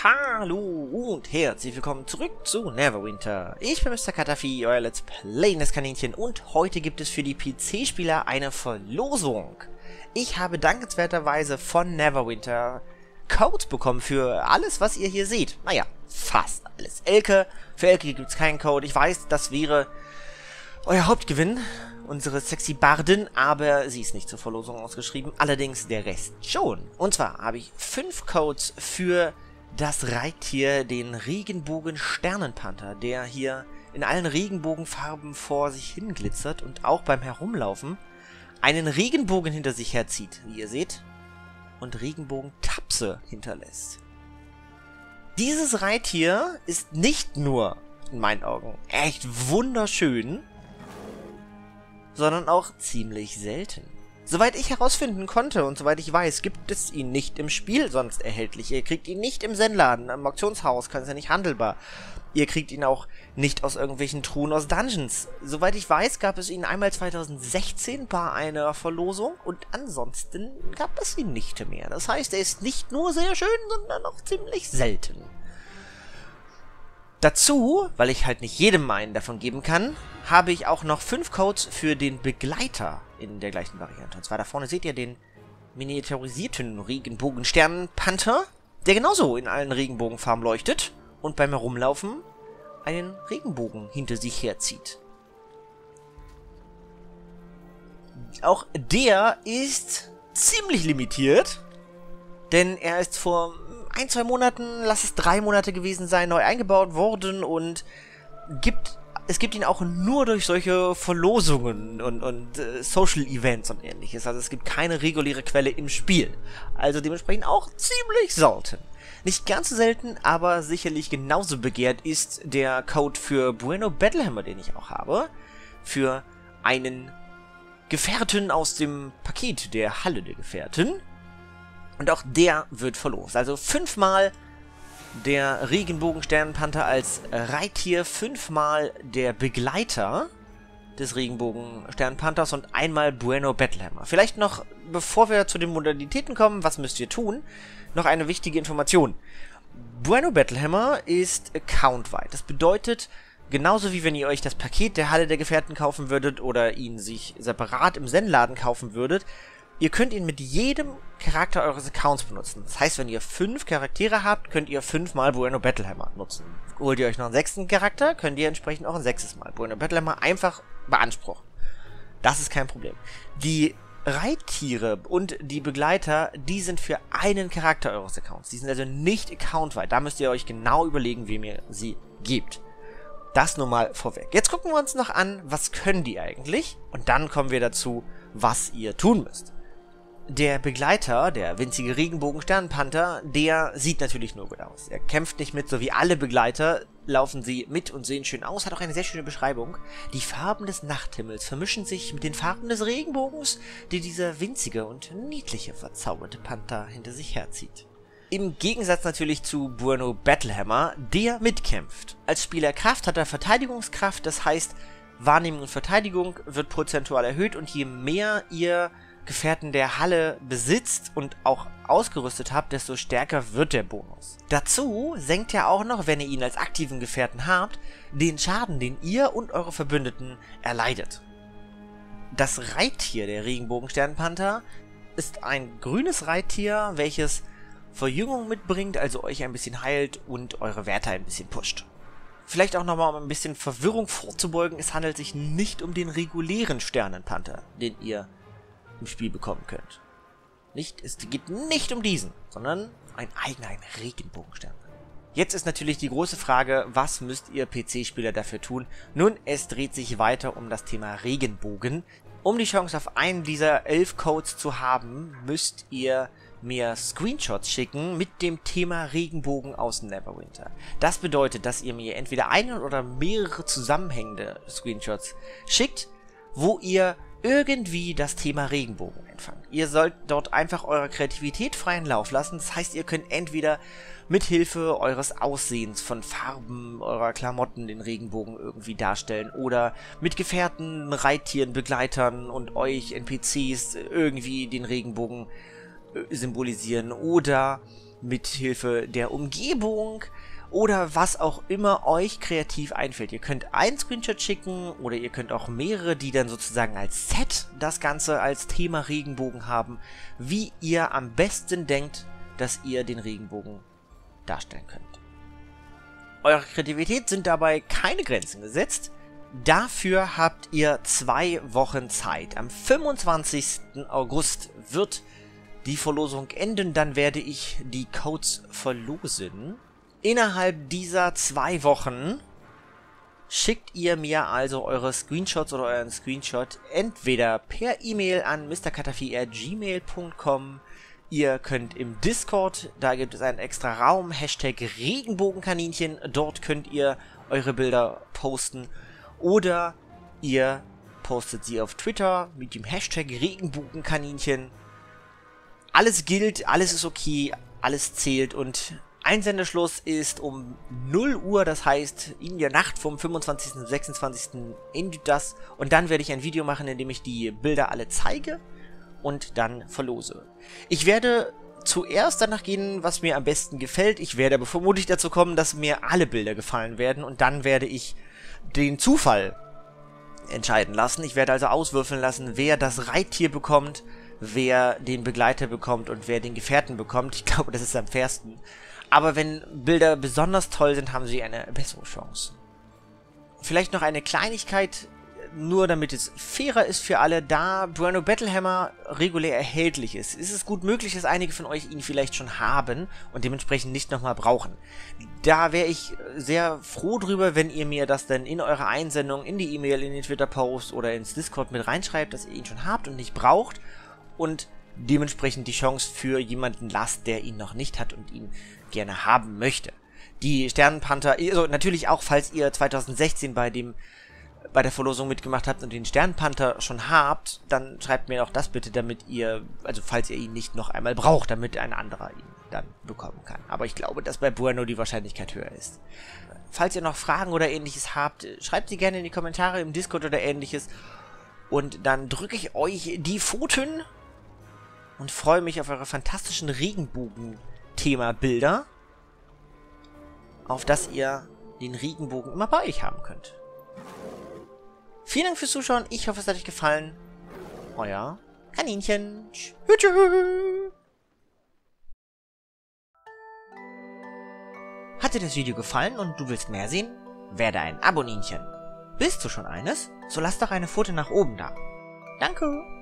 Hallo und herzlich willkommen zurück zu Neverwinter. Ich bin Mr. Katafi, euer Let's Playendes Kaninchen, und heute gibt es für die PC-Spieler eine Verlosung. Ich habe dankenswerterweise von Neverwinter Codes bekommen für alles, was ihr hier seht. Naja, fast alles. Für Elke gibt es keinen Code. Ich weiß, das wäre euer Hauptgewinn, unsere sexy Bardin, aber sie ist nicht zur Verlosung ausgeschrieben, allerdings der Rest schon. Und zwar habe ich 5 Codes für das Reittier, den Regenbogen-Sternenpanther, der hier in allen Regenbogenfarben vor sich hin glitzert und auch beim Herumlaufen einen Regenbogen hinter sich herzieht, wie ihr seht, und Regenbogentapse hinterlässt. Dieses Reittier ist nicht nur, in meinen Augen, echt wunderschön, sondern auch ziemlich selten. Soweit ich herausfinden konnte und soweit ich weiß, gibt es ihn nicht im Spiel sonst erhältlich. Ihr kriegt ihn nicht im Zen-Laden, im Auktionshaus, ist ja nicht handelbar. Ihr kriegt ihn auch nicht aus irgendwelchen Truhen aus Dungeons. Soweit ich weiß, gab es ihn einmal 2016 bei einer Verlosung und ansonsten gab es ihn nicht mehr. Das heißt, er ist nicht nur sehr schön, sondern auch ziemlich selten. Dazu, weil ich halt nicht jedem einen davon geben kann, habe ich auch noch 5 Codes für den Begleiter in der gleichen Variante. Und zwar da vorne seht ihr den miniaturisierten Regenbogen-Sternenpanther, der genauso in allen Regenbogenfarben leuchtet und beim Herumlaufen einen Regenbogen hinter sich herzieht. Auch der ist ziemlich limitiert, denn er ist vor 1-2 Monaten, lass es 3 Monate gewesen sein, neu eingebaut worden und es gibt ihn auch nur durch solche Verlosungen und Social Events und ähnliches. Also es gibt keine reguläre Quelle im Spiel. Also dementsprechend auch ziemlich selten. Nicht ganz so selten, aber sicherlich genauso begehrt ist der Code für Bueno Battlehammer, den ich auch habe. Für einen Gefährten aus dem Paket der Halle der Gefährten. Und auch der wird verlost. Also 5-mal der Regenbogen-Sternenpanther als Reittier, 5-mal der Begleiter des Regenbogen-Sternenpanthers und einmal Bueno Battlehammer. Vielleicht noch, bevor wir zu den Modalitäten kommen, was müsst ihr tun, noch eine wichtige Information. Bueno Battlehammer ist accountweit. Das bedeutet, genauso wie wenn ihr euch das Paket der Halle der Gefährten kaufen würdet oder ihn sich separat im Zen-Laden kaufen würdet, ihr könnt ihn mit jedem Charakter eures Accounts benutzen. Das heißt, wenn ihr 5 Charaktere habt, könnt ihr 5-mal Bueno Battlehammer nutzen. Holt ihr euch noch einen 6. Charakter, könnt ihr entsprechend auch ein 6. Mal Bueno Battlehammer einfach beanspruchen. Das ist kein Problem. Die Reittiere und die Begleiter, die sind für einen Charakter eures Accounts. Die sind also nicht accountweit. Da müsst ihr euch genau überlegen, wem ihr sie gebt. Das nur mal vorweg. Jetzt gucken wir uns noch an, was können die eigentlich? Und dann kommen wir dazu, was ihr tun müsst. Der Begleiter, der winzige Regenbogen-Sternenpanther, der sieht natürlich nur gut aus. Er kämpft nicht mit, so wie alle Begleiter laufen sie mit und sehen schön aus. Hat auch eine sehr schöne Beschreibung. Die Farben des Nachthimmels vermischen sich mit den Farben des Regenbogens, die dieser winzige und niedliche, verzauberte Panther hinter sich herzieht. Im Gegensatz natürlich zu Bueno Battlehammer, der mitkämpft. Als Spielerkraft hat er Verteidigungskraft, das heißt, Wahrnehmung und Verteidigung wird prozentual erhöht und je mehr ihr Gefährten der Halle besitzt und auch ausgerüstet habt, desto stärker wird der Bonus. Dazu senkt er auch noch, wenn ihr ihn als aktiven Gefährten habt, den Schaden, den ihr und eure Verbündeten erleidet. Das Reittier der Regenbogen-Sternenpanther ist ein grünes Reittier, welches Verjüngung mitbringt, also euch ein bisschen heilt und eure Werte ein bisschen pusht. Vielleicht auch nochmal, um ein bisschen Verwirrung vorzubeugen, es handelt sich nicht um den regulären Sternenpanther, den ihr im Spiel bekommen könnt. Es geht nicht um diesen, sondern ein eigener Regenbogenstern. Jetzt ist natürlich die große Frage, was müsst ihr PC-Spieler dafür tun? Nun, es dreht sich weiter um das Thema Regenbogen. Um die Chance auf einen dieser 11 Codes zu haben, müsst ihr mir Screenshots schicken mit dem Thema Regenbogen aus Neverwinter. Das bedeutet, dass ihr mir entweder einen oder mehrere zusammenhängende Screenshots schickt, wo ihr irgendwie das Thema Regenbogen einfangen. Ihr sollt dort einfach eure Kreativität freien Lauf lassen. Das heißt, ihr könnt entweder mit Hilfe eures Aussehens von Farben eurer Klamotten den Regenbogen irgendwie darstellen oder mit Gefährten, Reittieren, Begleitern und euch NPCs irgendwie den Regenbogen symbolisieren oder mit Hilfe der Umgebung oder was auch immer euch kreativ einfällt. Ihr könnt einen Screenshot schicken oder ihr könnt auch mehrere, die dann sozusagen als Set das Ganze als Thema Regenbogen haben, wie ihr am besten denkt, dass ihr den Regenbogen darstellen könnt. Eurer Kreativität sind dabei keine Grenzen gesetzt. Dafür habt ihr 2 Wochen Zeit. Am 25. August wird die Verlosung enden, dann werde ich die Codes verlosen. Innerhalb dieser 2 Wochen schickt ihr mir also eure Screenshots oder euren Screenshot entweder per E-Mail an mrkatafi@gmail.com. Ihr könnt im Discord, da gibt es einen extra Raum, Hashtag Regenbogenkaninchen, dort könnt ihr eure Bilder posten. Oder ihr postet sie auf Twitter mit dem Hashtag Regenbogenkaninchen. Alles gilt, alles ist okay, alles zählt und Einsendeschluss ist um 0 Uhr, das heißt in der Nacht vom 25. und 26. endet das und dann werde ich ein Video machen, in dem ich die Bilder alle zeige und dann verlose. Ich werde zuerst danach gehen, was mir am besten gefällt. Ich werde aber vermutlich dazu kommen, dass mir alle Bilder gefallen werden und dann werde ich den Zufall entscheiden lassen. Ich werde also auswürfeln lassen, wer das Reittier bekommt, wer den Begleiter bekommt und wer den Gefährten bekommt. Ich glaube, das ist am fairsten. Aber wenn Bilder besonders toll sind, haben sie eine bessere Chance. Vielleicht noch eine Kleinigkeit, nur damit es fairer ist für alle, da Bueno Battlehammer regulär erhältlich ist es gut möglich, dass einige von euch ihn vielleicht schon haben und dementsprechend nicht nochmal brauchen. Da wäre ich sehr froh drüber, wenn ihr mir das dann in eure Einsendung, in die E-Mail, in den Twitter-Post oder ins Discord mit reinschreibt, dass ihr ihn schon habt und nicht braucht und dementsprechend die Chance für jemanden lasst, der ihn noch nicht hat und ihn gerne haben möchte. Die Sternenpanther, also natürlich auch, falls ihr 2016 bei der Verlosung mitgemacht habt und den Sternenpanther schon habt, dann schreibt mir auch das bitte, damit ihr, also falls ihr ihn nicht noch einmal braucht, damit ein anderer ihn dann bekommen kann. Aber ich glaube, dass bei Bueno die Wahrscheinlichkeit höher ist. Falls ihr noch Fragen oder ähnliches habt, schreibt sie gerne in die Kommentare im Discord oder ähnliches und dann drücke ich euch die Pfoten und freue mich auf eure fantastischen Regenbogen-Thema-Bilder, auf das ihr den Regenbogen immer bei euch haben könnt. Vielen Dank fürs Zuschauen, ich hoffe, es hat euch gefallen. Euer Kaninchen. Tschüss. Hat dir das Video gefallen und du willst mehr sehen? Werde ein Aboninchen. Bist du schon eines? So lass doch eine Pfote nach oben da. Danke.